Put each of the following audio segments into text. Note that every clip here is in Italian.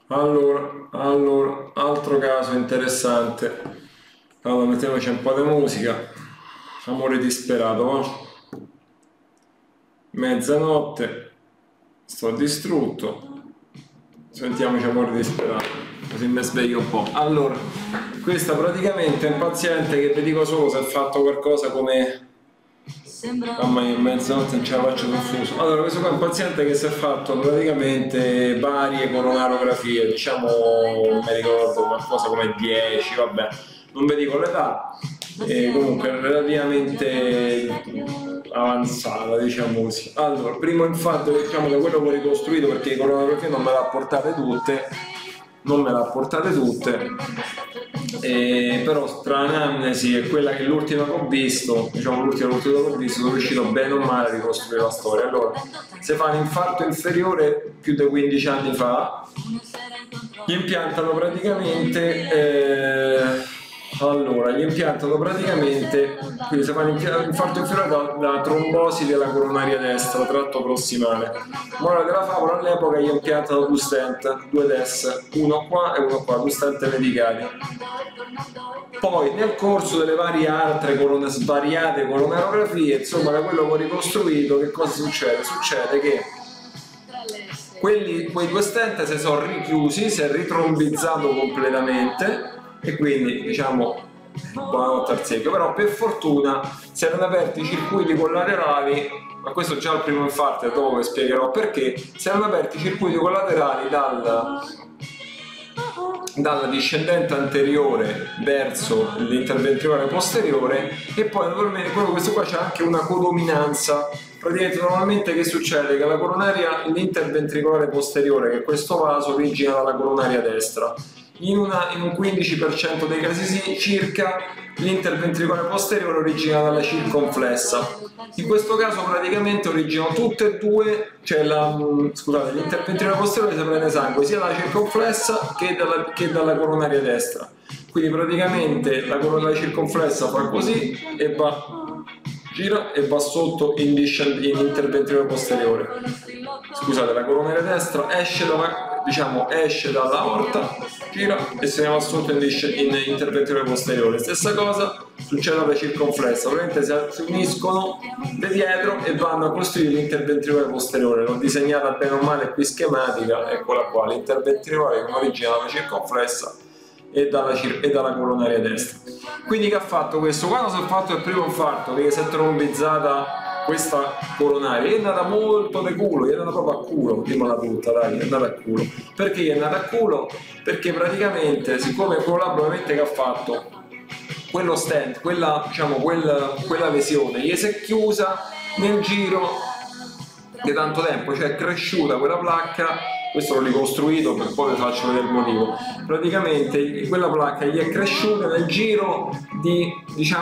Altro caso interessante. Allora, mettiamoci un po' di musica. Amore disperato, va? Mezzanotte, sto distrutto. Sentiamoci amore disperato, così mi sveglio un po'. Allora, questa praticamente è un paziente che vi dico solo se ha fatto qualcosa come... Mamma mia, mezzanotte non ce la faccio confuso. Allora, questo qua è un paziente che si è fatto praticamente varie coronarografie, diciamo, non mi ricordo, qualcosa come 10, vabbè, non vi dico l'età, e comunque relativamente avanzata, diciamo così. Allora, primo infarto, diciamo, da quello che ho ricostruito, perché le coronarografie non me le ha portate tutte, però tra l'anamnesi e quella che è l'ultima che ho visto, diciamo l'ultima che ho visto, sono riuscito bene o male a ricostruire la storia. Allora, se fa un infarto inferiore più di 15 anni fa, gli impiantano praticamente quindi si fa un infarto inferiore da trombosi della coronaria destra, tratto prossimale. Morale della favola, all'epoca gli impiantano due stent, due DES, uno qua e uno qua, due stent medicali. Poi nel corso delle varie altre svariate coronarografie, insomma da quello che ho ricostruito, che cosa succede? Succede che quei due stent si sono richiusi, si è ritrombizzato completamente e quindi diciamo buonanotte al secchio, però per fortuna si erano aperti i circuiti collaterali, ma questo già al primo infarto e dopo vi spiegherò perché, si erano aperti i circuiti collaterali dalla discendente anteriore verso l'interventricolare posteriore e poi naturalmente questo qua c'è anche una codominanza. Praticamente normalmente che succede? Che la coronaria, l'interventricolare posteriore, che è questo vaso, origina dalla coronaria destra. In un 15% dei casi circa l'interventricolare posteriore origina dalla circonflessa. In questo caso praticamente originano tutte e due, cioè l'interventricolare posteriore si prende sangue sia dalla circonflessa che dalla coronaria destra. Quindi praticamente la coronaria circonflessa fa così e gira e va sotto in interventricolare posteriore. Scusate, la coronaria destra esce dalla aorta, gira e se ne va sotto in interventricolare posteriore. Stessa cosa succede alla circonflessa, ovviamente si uniscono da dietro e vanno a costruire l'interventricolare posteriore. L'ho disegnata bene o male qui schematica, eccola qua, l'interventricolare che origina dalla circonflessa e dalla coronaria destra. Quindi che ha fatto questo? Quando si è fatto il primo infarto, che si è trombizzata questa coronaria, è andata molto de culo, è andata proprio a culo, prima la tutta, dai, è andata a culo. Perché è andata a culo? Perché praticamente, siccome quello là probabilmente che ha fatto, quello stent, quella lesione, gli si è chiusa nel giro di tanto tempo, cioè è cresciuta quella placca. Questo l'ho ricostruito, per poi vi faccio vedere il motivo. Praticamente quella placca gli è cresciuta nel giro di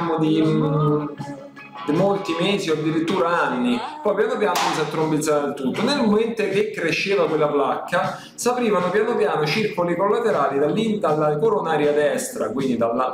molti mesi o addirittura anni, poi piano piano si è trombizzato il tutto. Nel momento che cresceva quella placca si aprivano piano piano circoli collaterali dalla coronaria destra, quindi dalla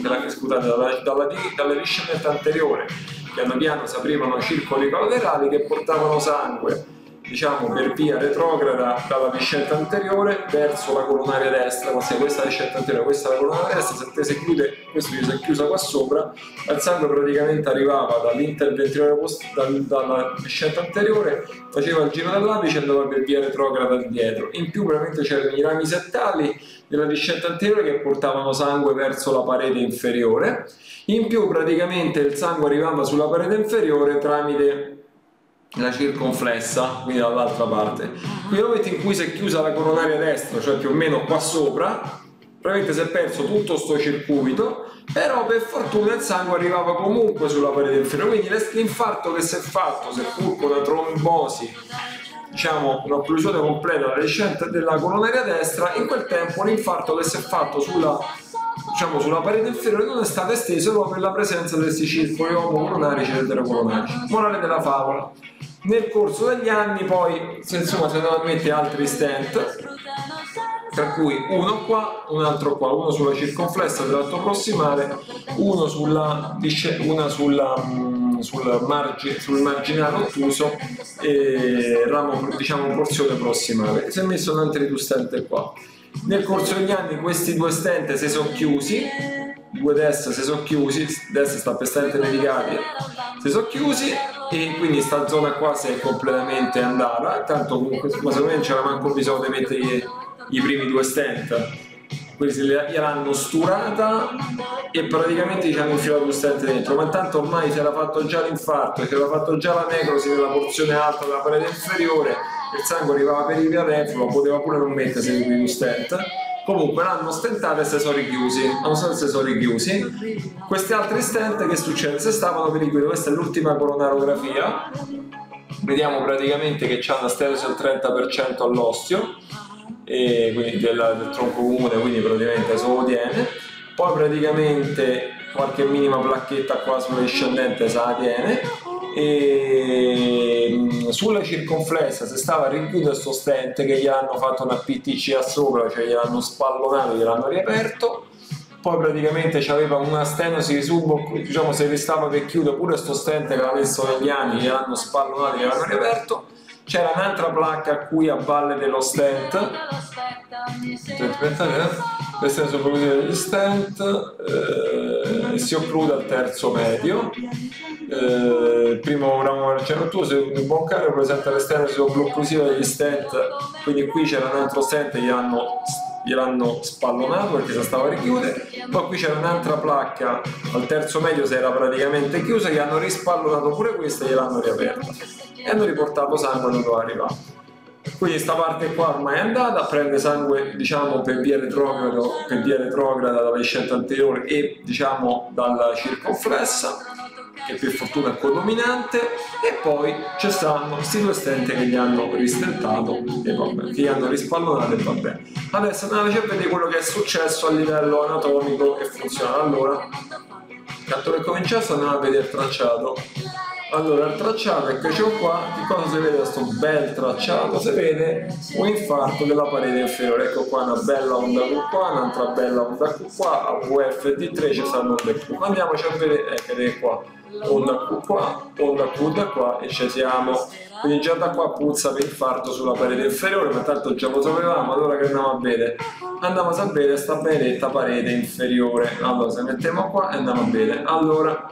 discendente anteriore, piano piano si aprivano circoli collaterali che portavano sangue, diciamo per via retrograda dalla discendente anteriore verso la coronaria destra. Questa è la discendente anteriore, questa è la coronaria destra, se si chiude, questo si è chiusa qua sopra, il sangue praticamente arrivava dall'interventricolare dalla discendente anteriore, faceva il giro dell'apice e andava per via retrograda di dietro. In più veramente c'erano i rami settali della discendente anteriore che portavano sangue verso la parete inferiore, in più praticamente il sangue arrivava sulla parete inferiore tramite la circonflessa, quindi dall'altra parte. Quindi nel momento in cui si è chiusa la coronaria destra, cioè più o meno qua sopra, praticamente si è perso tutto sto circuito, però per fortuna il sangue arrivava comunque sulla parete inferiore, quindi l'infarto che si è fatto, seppur con una trombosi, diciamo un'occlusione completa della coronaria destra, in quel tempo l'infarto che si è fatto sulla parete inferiore non è stato esteso proprio per la presenza di questi circoli omocoronarici e eterocoronarici. Morale della favola: nel corso degli anni poi insomma si andano a mettere altri stent, tra cui uno qua, un altro qua, uno sulla circonflessa dell'atto prossimale, uno sul marginale ottuso e ramo, diciamo, porzione prossimale. Si è messo un altri due stent qua. Nel corso degli anni questi due stent si sono chiusi, due destra si sono chiusi, destra sta per stent medicali, si sono chiusi e quindi sta zona qua si è completamente andata. Tanto comunque ma secondo me non c'era manco bisogno di mettere i primi due stent, quindi gliel'hanno sturata e praticamente ci hanno infilato un stent dentro, ma intanto ormai si era fatto già l'infarto, si era fatto già la necrosi nella porzione alta della parete inferiore, il sangue arrivava per il via refluo, poteva pure non mettersi il primo stent. Comunque l'hanno stentato e si sono richiusi, nonostante si sono richiusi. Questi altri stent che succede? Se stavano per richiudere, questa è l'ultima coronarografia, vediamo praticamente che c'è una sterosi del 30% all'osteo, e quindi del tronco comune, quindi praticamente se lo tiene. Poi praticamente qualche minima placchetta qua sulla discendente se la tiene, e sulla circonflessa se stava a rinchiudere questo stent che gli hanno fatto una PTCA sopra, cioè gliel'hanno spallonato, gliel'hanno riaperto. Poi praticamente c'aveva una stenosi subbocca, diciamo se restava per chiudere pure questo stent che l'ha messo negli anni, gliel'hanno spallonato, gliel'hanno riaperto. C'era un'altra placca qui a valle dello stent, queste sono proprio degli stent, si occlude al terzo medio. Il primo ramo arcerottoso, il buon carico presenta l'esterno occlusiva degli stent, quindi qui c'era un altro stent, gliel'hanno spallonato perché si stava a richiudere. Poi qui c'era un'altra placca al terzo medio, si era praticamente chiusa, gli hanno rispallonato pure questa e gliel'hanno riaperta e hanno riportato sangue dove doveva arrivare. Quindi sta parte qua ormai è andata, prende sangue diciamo per via retrograda dalla discendente anteriore e diciamo dalla circonflessa, che per fortuna è codominante, e poi ci stanno questi due stent che gli hanno ristentato e vabbè, che gli hanno rispallonato e vabbè. Adesso andiamo a vedere quello che è successo a livello anatomico e funzionale. Allora, tanto per cominciare andiamo a vedere il tracciato. Allora, il tracciato è che c'ho qua, di cosa si vede questo bel tracciato? Si vede un infarto della parete inferiore, ecco qua una bella onda Q qua, un'altra bella onda Q qua, a VF e D3 ci stanno onde Q. Andiamoci a vedere, vedete qua, onda Q qua, onda Q da qua e ci siamo. Quindi già da qua puzza per infarto sulla parete inferiore, ma tanto già lo sapevamo, allora che andiamo a vedere? Andiamo a vedere sta benedetta parete inferiore. Allora, se mettiamo qua e andiamo a vedere. Allora,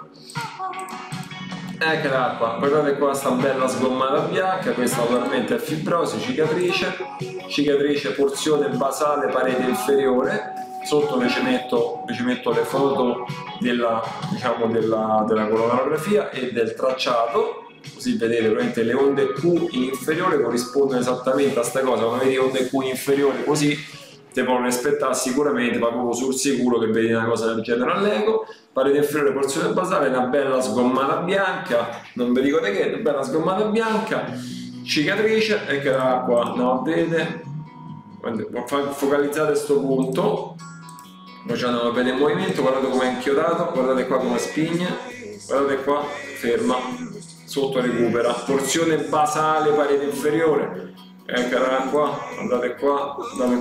eccola qua, guardate qua sta bella sgommata bianca, questa naturalmente è fibrosi, cicatrice porzione basale parete inferiore. Sotto vi ci metto le foto della coronarografia e del tracciato, così vedete veramente le onde Q in inferiore corrispondono esattamente a questa cosa. Quando vedi onde Q in inferiore così te puoi aspettare sicuramente, ma proprio sul sicuro che vedi una cosa del genere all'eco. Parete inferiore, porzione basale, una bella sgommata bianca, non vi dico di che, una bella sgommata bianca, cicatrice, eccola qua, no, vedete, focalizzate questo punto, poi ci andiamo a vedere il movimento, guardate come è inchiodato, guardate qua come spigna, guardate qua, ferma, sotto recupera, porzione basale, parete inferiore, eccola qua, guardate qua,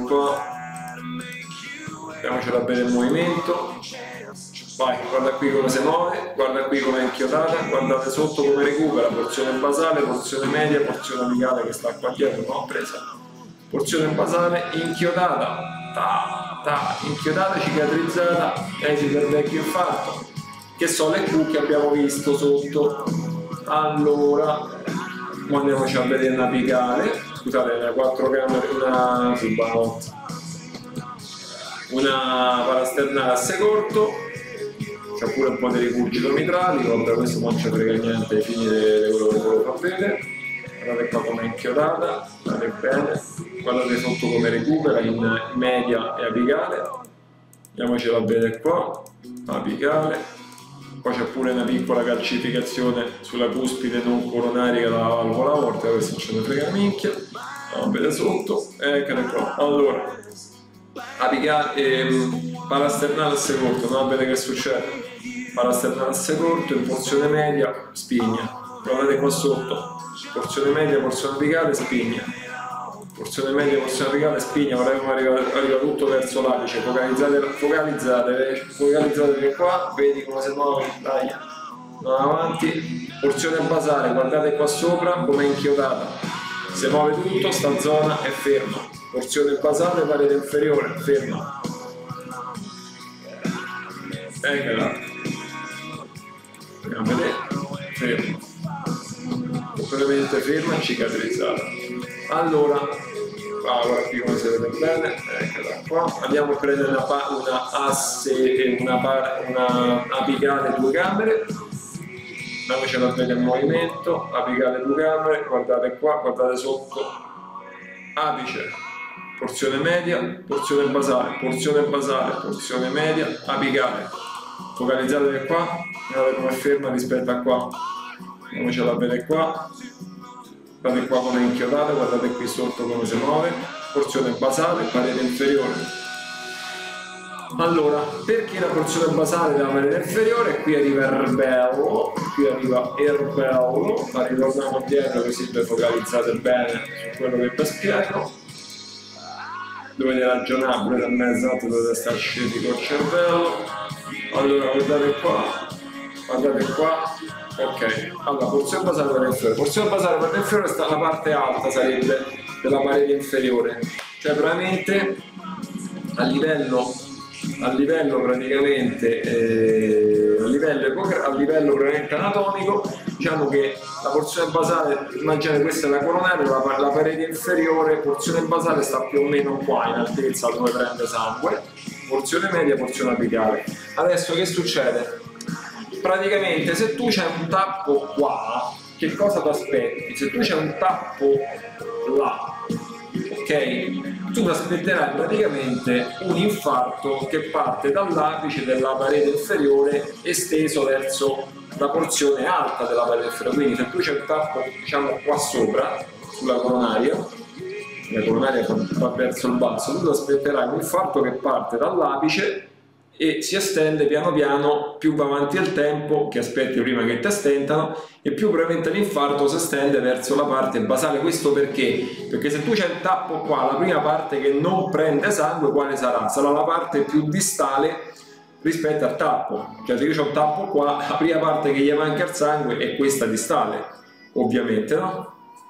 andiamoci a vedere il movimento. Vai, guarda qui come si muove, guarda qui come è inchiodata, guardate sotto come recupera, porzione basale, porzione media, porzione apicale che sta qua dietro, non ho presa. Porzione basale inchiodata, inchiodata, cicatrizzata, esito del vecchio infarto, che sono le Q che abbiamo visto sotto. Allora, andiamoci a vedere una apicale, scusate, una 4 camere, una parasternale asse corto. C'è pure un po' di rigurgito mitrali, vabbè questo non ci frega niente ai fini di quello che volevo far vedere. Guardate qua come è inchiodata, guardate bene, guardate sotto come recupera in media e apicale. Andiamocela a vedere qua, apicale. Poi c'è pure una piccola calcificazione sulla cuspide non coronaria della valvola aorta, questo non ce ne frega minchia. Andiamo a vedere sotto, eccole qua. Allora, apicale, parasternale asse corto, andiamo a vedere che succede. Parasternale asse corto, in porzione media, spigna. Guardate qua sotto, porzione media, porzione apicale, spigna. Porzione media, porzione apicale, spigna, guardate come arriva tutto verso l'apice. Focalizzate qua, vedi come si muove, dai, andiamo avanti. Porzione basale, guardate qua sopra come è inchiodata. Si muove tutto, sta zona è ferma. porzione basale, parete inferiore, ferma, eccola, andiamo a vedere, ferma, completamente ferma, cicatrizzata. Allora, guarda qui come si vede bene, eccola qua, andiamo a prendere una asse e una apicale 2 camere. Andiamocela a vedere il movimento, apicale 2 camere, guardate qua, guardate sotto, apice, porzione media, porzione basale, porzione media, apicale. Focalizzate qua, guardate come è ferma rispetto a qua. Andiamocela a vedere qua, guardate qua come è inchiodata, guardate qui sotto come si muove, porzione basale, parete inferiore. Allora, perché la porzione basale della parete inferiore? Qui arriva Erbello, ma ritorniamo indietro così vi focalizzate bene su quello che vi spiego. Dovete ragionare pure da me, esatto, dovete stare scesi col cervello. Allora, guardate qua, ok. Allora, porzione basale parete inferiore. Porzione basale parete inferiore sta la parte alta, sarebbe della parete inferiore, cioè veramente a livello praticamente veramente anatomico, diciamo che la porzione basale, immaginate questa è la coronaria, la parete inferiore, porzione basale sta più o meno qua in altezza dove prende sangue, porzione media, porzione apicale. Adesso che succede? Praticamente se tu c'hai un tappo qua, che cosa ti aspetti? Se tu c'hai un tappo là, ok? Tu ti aspetterai praticamente un infarto che parte dall'apice della parete inferiore esteso verso la porzione alta della parete inferiore. Quindi se tu c'è un tappo, diciamo, qua sopra, sulla coronaria, la coronaria va verso il basso, tu ti aspetterai un infarto che parte dall'apice e si estende piano piano, più va avanti il tempo, che aspetti prima che ti stentano, e più probabilmente l'infarto si estende verso la parte basale. Questo perché? Perché se tu c'è il tappo qua, la prima parte che non prende sangue, quale sarà? Sarà la parte più distale rispetto al tappo. Cioè se io ho un tappo qua, la prima parte che gli manca il sangue è questa distale, ovviamente, no?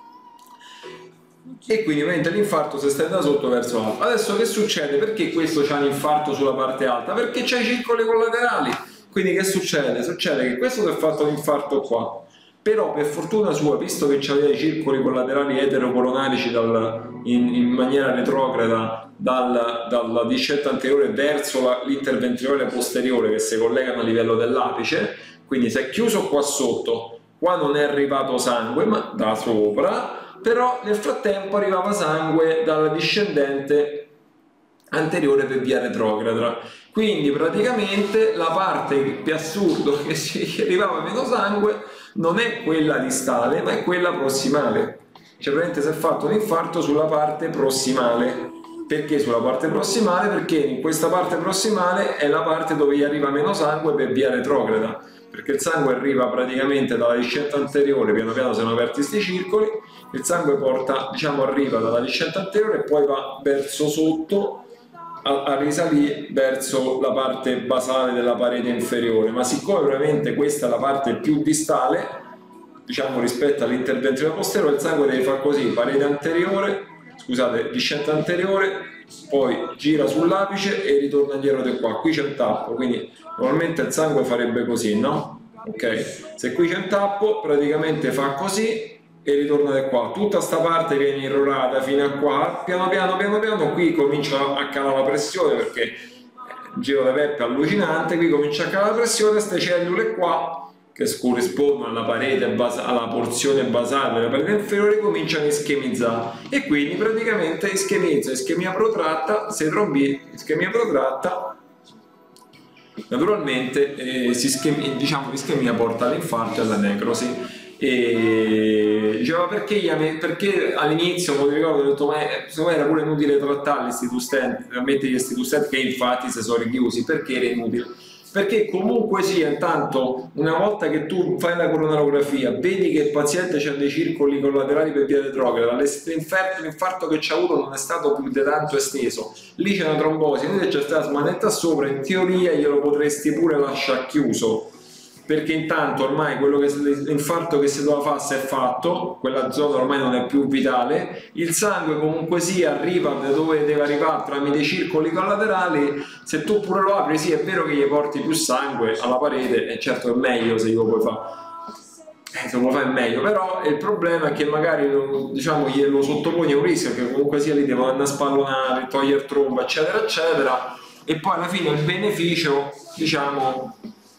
E quindi ovviamente l'infarto si estende da sotto verso l'alto. Adesso che succede? Perché questo c'ha l'infarto sulla parte alta? Perché c'ha i circoli collaterali. Quindi che succede? Succede che questo si è fatto l'infarto qua, però per fortuna sua, visto che c'aveva i circoli collaterali eterocoronarici in maniera retrograda dalla discetta anteriore verso l'interventriole posteriore che si collegano a livello dell'apice, quindi si è chiuso qua sotto, qua non è arrivato sangue ma da sopra, però nel frattempo arrivava sangue dalla discendente anteriore per via retrograda. Quindi praticamente la parte più assurda che si arrivava meno sangue non è quella distale ma è quella prossimale. Cioè praticamente si è fatto un infarto sulla parte prossimale. Perché sulla parte prossimale? Perché in questa parte prossimale è la parte dove gli arriva meno sangue per via retrograda, perché il sangue arriva praticamente dalla discetta anteriore, piano piano si sono aperti questi circoli, il sangue porta, diciamo, arriva dalla discetta anteriore e poi va verso sotto a risalire verso la parte basale della parete inferiore. Ma siccome veramente questa è la parte più distale, diciamo, rispetto all'interventriole posteriore, il sangue deve fare così: parete anteriore, scusate, discetta anteriore, poi gira sull'apice e ritorna indietro di qua. Qui c'è un tappo, quindi normalmente il sangue farebbe così, no? Ok? Se qui c'è un tappo, praticamente fa così e ritorna di qua. Tutta sta parte viene irrorata fino a qua, piano piano qui comincia a calare la pressione, perché il giro di Peppe è allucinante. Qui comincia a calare la pressione, queste cellule qua che corrispondono alla parete alla porzione basale della parete inferiore cominciano a ischemizzare, e quindi praticamente ischemia protratta, se trombi, ischemia protratta, naturalmente diciamo l'ischemia porta all'infarto e alla necrosi. E diceva perché all'inizio, mi ricordo, ho detto ma secondo me era pure inutile trattarli questi stenti, veramente questi stenti che infatti si sono richiusi. Perché era inutile? Perché comunque sia, intanto, una volta che tu fai la coronarografia, vedi che il paziente c'ha dei circoli collaterali per via retrograda, l'infarto che c'ha avuto non è stato più di tanto esteso, lì c'è una trombosi, quindi c'è stata smanetta sopra, in teoria glielo potresti pure lasciare chiuso, perché intanto ormai l'infarto che si doveva fare si è fatto, quella zona ormai non è più vitale, il sangue comunque sia arriva da dove deve arrivare tramite i circoli collaterali, se tu pure lo apri sì è vero che gli porti più sangue alla parete e certo è meglio se lo puoi fare. Se lo fai è meglio, però il problema è che magari diciamo, glielo sottoponi a un rischio che comunque sia lì devono andare a spallonare, togliere tromba eccetera eccetera, e poi alla fine il beneficio diciamo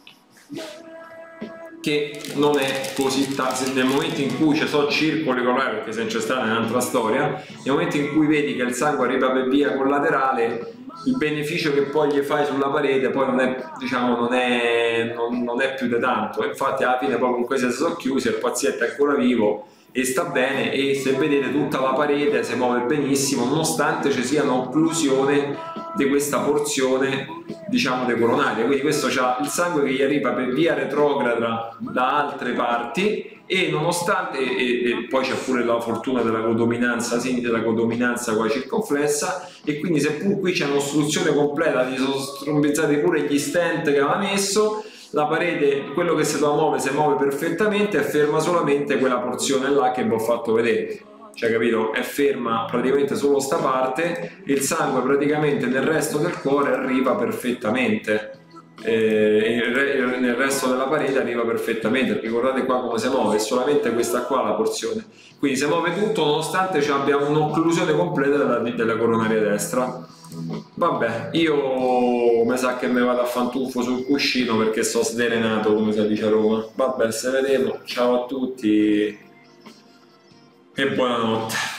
che non è così tanto. Nel momento in cui ci sono circoli collaterali, perché se non c'è stata è un'altra storia, nel momento in cui vedi che il sangue arriva per via collaterale, il beneficio che poi gli fai sulla parete poi non è, diciamo, non è più di tanto. Infatti alla fine poi comunque si sono chiusi, il paziente è ancora vivo e sta bene, e se vedete tutta la parete si muove benissimo nonostante ci sia un'occlusione di questa porzione diciamo dei coronari. Quindi questo c'ha il sangue che gli arriva per via retrograda da altre parti, e nonostante e poi c'è pure la fortuna della codominanza, della codominanza qua circonflessa, e quindi seppur qui c'è un'ostruzione completa, gli sono strombizzati pure gli stent che aveva messo, la parete, quello che si muove si muove perfettamente, e ferma solamente quella porzione là che vi ho fatto vedere, cioè capito? È ferma praticamente solo sta parte, il sangue praticamente nel resto del cuore arriva perfettamente, nel resto della parete arriva perfettamente, perché guardate qua come si muove, è solamente questa qua la porzione, quindi si muove tutto nonostante abbiamo un'occlusione completa della coronaria destra. Vabbè, io mi sa che mi vado a fare un tuffo sul cuscino perché sto sdrenato, come si dice a Roma. Vabbè, se vedremo, ciao a tutti e buonanotte.